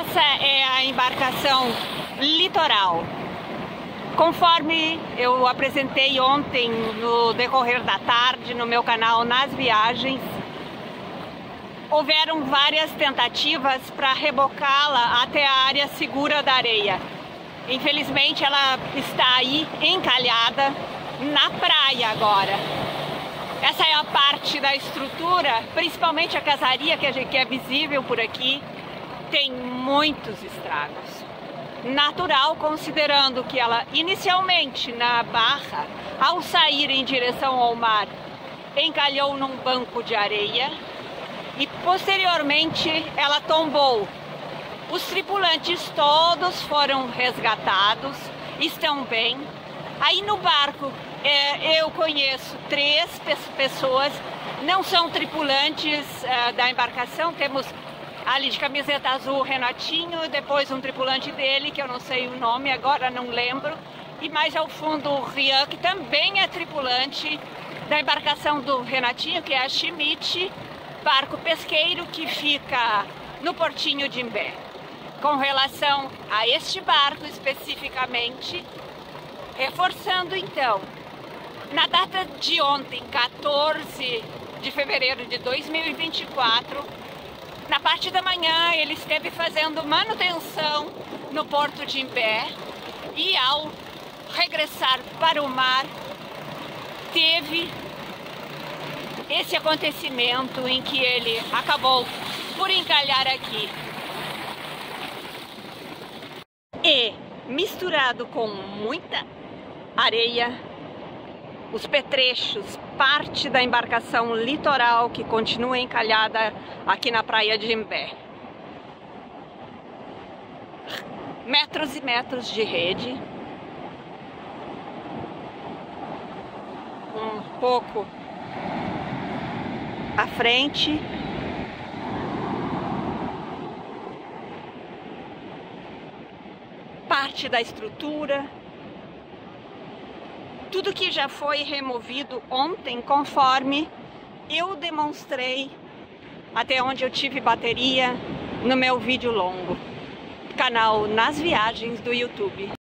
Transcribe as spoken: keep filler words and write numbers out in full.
Essa é a embarcação Litoral. Conforme eu apresentei ontem no decorrer da tarde no meu canal Nas Viagens, houveram várias tentativas para rebocá-la até a área segura da areia. Infelizmente ela está aí encalhada na praia agora. Essa é a parte da estrutura, principalmente a casaria que, a gente, que é visível por aqui, tem muitos estragos. Natural, considerando que ela inicialmente na barra, ao sair em direção ao mar, encalhou num banco de areia e posteriormente ela tombou. Os tripulantes todos foram resgatados, estão bem. Aí no barco é, eu conheço três pessoas, não são tripulantes é, da embarcação. Temos ali de camiseta azul o Renatinho, depois um tripulante dele, que eu não sei o nome agora, não lembro, e mais ao fundo o Rian, que também é tripulante da embarcação do Renatinho, que é a Schmidt, barco pesqueiro que fica no portinho de Imbé. Com relação a este barco especificamente, reforçando então, na data de ontem, quatorze de fevereiro de dois mil e vinte e quatro, na parte da manhã ele esteve fazendo manutenção no porto de Imbé e ao regressar para o mar teve esse acontecimento em que ele acabou por encalhar aqui. E misturado com muita areia, os petrechos, parte da embarcação Litoral que continua encalhada aqui na praia de Imbé. Metros e metros de rede. Um pouco à frente. Parte da estrutura. Tudo que já foi removido ontem, conforme eu demonstrei até onde eu tive bateria no meu vídeo longo. Canal Nas Viagens do YouTube.